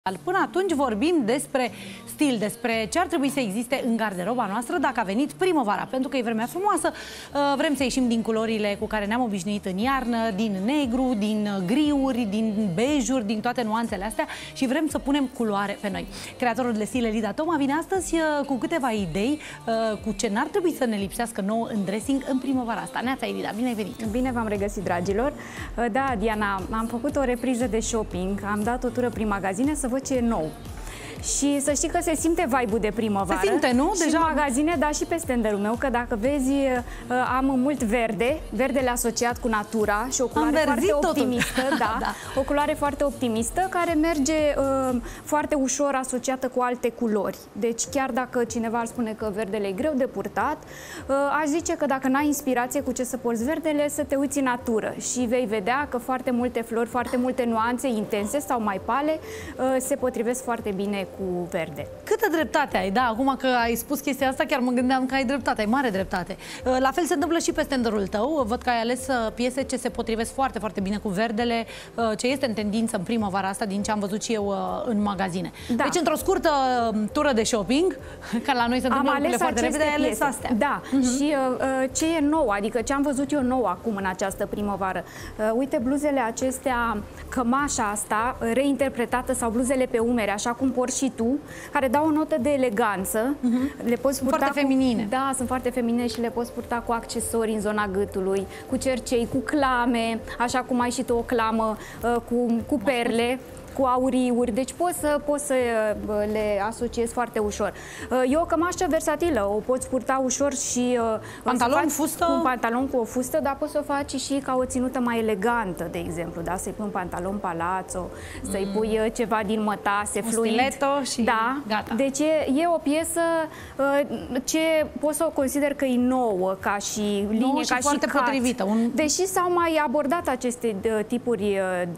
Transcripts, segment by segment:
Până atunci vorbim despre stil, despre ce ar trebui să existe în garderoba noastră dacă a venit primăvara, pentru că e vremea frumoasă, vrem să ieșim din culorile cu care ne-am obișnuit în iarnă, din negru, din griuri, din bejuri, din toate nuanțele astea și vrem să punem culoare pe noi. Creatorul de stil Elida Toma vine astăzi cu câteva idei cu ce n-ar trebui să ne lipsească nouă în dressing în primăvara asta. Neața, Elida, bine ai venit! Bine v-am regăsit, dragilor! Da, Diana, am făcut o repriză de shopping, am dat o tură prin magazine să văd ce e nou. Și să știi că se simte vibe-ul de primăvară. Se simte, nu? Și deja în magazine, dar și pe standerul meu, că dacă vezi, am mult verde, verdele asociat cu natura și o culoare foarte optimistă, da, o culoare foarte optimistă, care merge foarte ușor asociată cu alte culori. Deci chiar dacă cineva ar spune că verdele e greu de purtat, aș zice că dacă n-ai inspirație cu ce să porți verdele, să te uiți în natură și vei vedea că foarte multe flori, foarte multe nuanțe intense sau mai pale se potrivesc foarte bine cu verde. Câtă dreptate ai, da, acum că ai spus chestia asta, chiar mă gândeam că ai dreptate, ai mare dreptate. La fel se întâmplă și pe standardul tău, văd că ai ales piese ce se potrivesc foarte, foarte bine cu verdele, ce este în tendință în primăvara asta, din ce am văzut și eu în magazine. Da. Deci, într-o scurtă tură de shopping, ca la noi se întâmplă lucrurile foarte repede, ai ales astea. Da, și ce e nou, adică ce am văzut eu nou acum în această primăvară. Uite, bluzele acestea, cămașa asta, reinterpretată, sau bluzele pe umeri, așa cum porți și tu, care dau o notă de eleganță. Le poți purta foarte feminine. Da, sunt foarte feminine și le poți purta cu accesorii în zona gâtului, cu cercei, cu clame, așa cum ai și tu o clamă, cu perle, cu auriuri, deci poți să le asociezi foarte ușor. E o cămașă versatilă, o poți purta ușor și pantalon, fustă? Cu un pantalon cu o fustă, dar poți să o faci și ca o ținută mai elegantă, de exemplu, da? Să-i pui un pantalon palazzo, să-i pui ceva din mătase, fluid. Stiletto și da, gata. Deci e o piesă ce pot să o consider că e nouă, ca și linie, ca și foarte potrivită. Deși s-au mai abordat aceste tipuri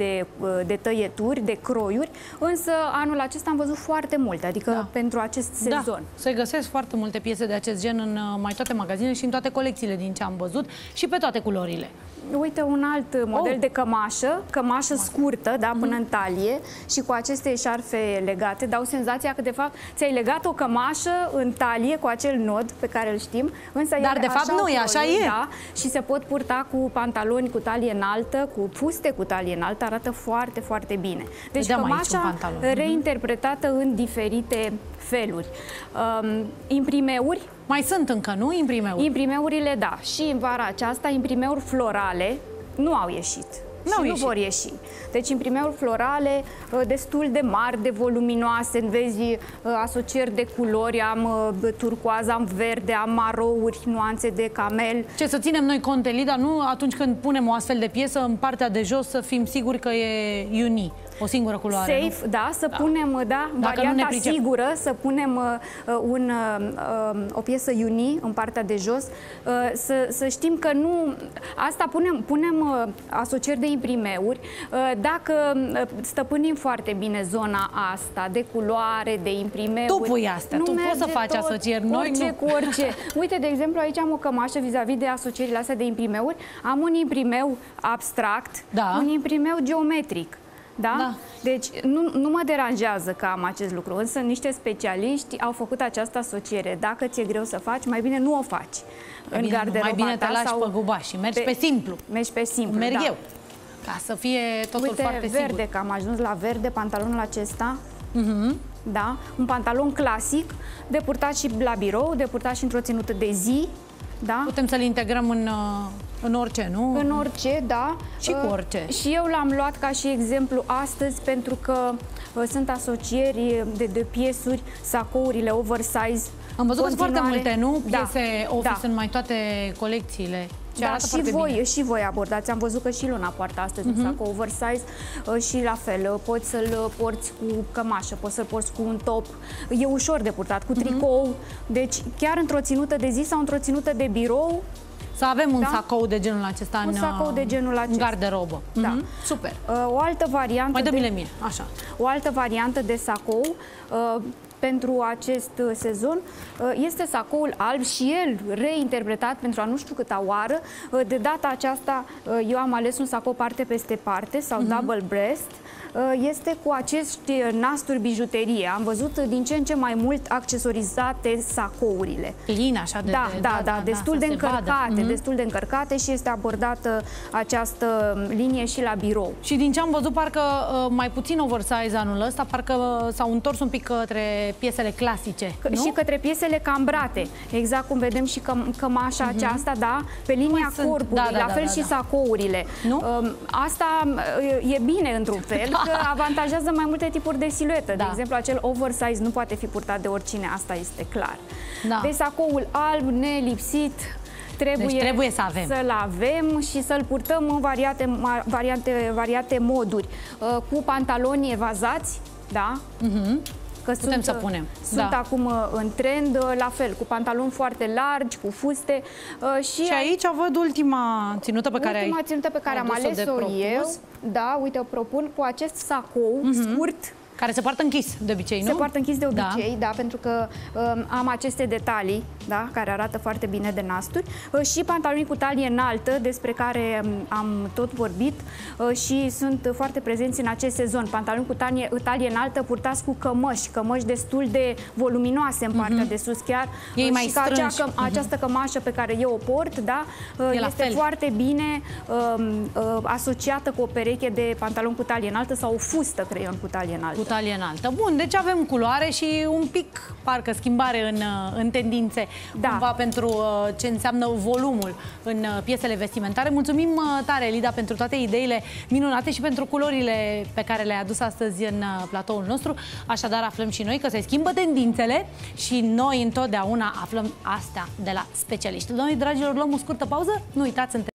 de tăieturi, de croiuri, însă anul acesta am văzut foarte multe, adică pentru acest sezon. Se găsesc foarte multe piese de acest gen în mai toate magazinele și în toate colecțiile din ce am văzut și pe toate culorile. Uite un alt model de cămașă scurtă, da, până în talie și cu aceste șarfe legate, dau senzația că de fapt ți-ai legat o cămașă în talie cu acel nod pe care îl știm, însă dar de fapt nu e, așa e. Da, și se pot purta cu pantaloni cu talie înaltă, cu fuste cu talie înaltă, arată foarte, foarte bine. Deci cămașa reinterpretată în diferite feluri. Imprimeuri. Mai sunt încă, nu? Imprimeuri. Imprimeurile, da. Și în vara aceasta, imprimeuri florale nu au ieșit. Nu vor ieși. Deci imprimeuri florale destul de mari, de voluminoase, vezi asocieri de culori, am turcoaz, am verde, am marouri, nuanțe de camel. Ce să ținem noi cont, Elida, nu atunci când punem o astfel de piesă în partea de jos să fim siguri că e uni, o singură culoare. Safe, da, să punem, varianta sigură, să punem o piesă uni în partea de jos, să știm că nu, asta punem asocieri de imprimeuri, dacă stăpânim foarte bine zona asta de culoare, de imprimeuri. Tu pui astea, tu poți să faci asocieri, noi orice nu. Cu orice. Uite, de exemplu, aici am o cămașă vis-a-vis de asocierile astea de imprimeuri, am un imprimeu abstract, un imprimeu geometric. Da? Da. Deci nu mă deranjează că am acest lucru, însă niște specialiști au făcut această asociere. Dacă ți-e greu să faci, mai bine nu o faci. În garderoba mai bine te lași pe gubaș și mergi pe simplu. Mergi pe simplu, merg eu. Ca să fie totul foarte verde, sigur. că am ajuns la verde, pantalonul acesta. Da? Un pantalon clasic, de purtat și la birou, de purtat și într-o ținută de zi. Da? Putem să-l integrăm în orice, nu? În orice, da. Și cu orice. Și eu l-am luat ca și exemplu astăzi pentru că sunt asocieri de piesuri, sacourile oversize. Am văzut că sunt foarte multe, nu? Piese office în mai toate colecțiile. Da, și voi abordați. Am văzut că și Luna poartă astăzi un sac oversize și la fel, poți să-l porți cu cămașă, poți să-l porți cu un top. E ușor de purtat, cu tricou. Deci chiar într-o ținută de zi sau într-o ținută de birou, să avem un sacou de genul acesta în garderobă. Da. Super. O altă variantă. Mai dă-mi-le mie, așa. O altă variantă de sacou pentru acest sezon este sacoul alb și el reinterpretat pentru a nu știu câta oară. De data aceasta eu am ales un sacou parte peste parte sau double breast. este cu acești nasturi bijuterie. Am văzut din ce în ce mai mult accesorizate sacourile. Plin așa de... Da, destul de încărcate, destul de încărcate și este abordată această linie și la birou. Și din ce am văzut, parcă mai puțin oversize anul ăsta, parcă s-au întors un pic către piesele clasice, nu? Și către piesele cambrate, exact cum vedem și cămașa aceasta, da, pe linia corpului, la fel și sacourile. Nu? Asta e bine într-un fel, că avantajează mai multe tipuri de siluetă. De exemplu, acel oversize nu poate fi purtat de oricine, asta este clar. Deci sacoul alb, nelipsit, trebuie să-l avem și să-l purtăm în variate moduri. Cu pantaloni evazați, da? Că putem să punem. Sunt acum în trend, la fel, cu pantaloni foarte largi, cu fuste. Și aici văd ultima ținută pe care am ales-o eu. Da, uite, o propun cu acest sacou scurt. Care se poartă închis de obicei, nu? Se poartă închis de obicei, da, pentru că am aceste detalii, da, care arată foarte bine de nasturi, și pantaloni cu talie înaltă, despre care am tot vorbit și sunt foarte prezenți în acest sezon. Pantaloni cu talie înaltă purtați cu cămăși destul de voluminoase în partea de sus chiar. Ei mai strângi. Această cămașă pe care eu o port, da, este foarte bine asociată cu o pereche de pantaloni cu talie înaltă sau o fustă creion cu talie înaltă. Cu talie înaltă. Bun, deci avem culoare și un pic, parcă, schimbare în tendințe, cumva, pentru ce înseamnă volumul în piesele vestimentare. Mulțumim tare, Elida, pentru toate ideile minunate și pentru culorile pe care le-ai adus astăzi în platoul nostru. Așadar, aflăm și noi că se schimbă tendințele și noi întotdeauna aflăm astea de la specialiști. Noi, dragilor, luăm o scurtă pauză. Nu uitați,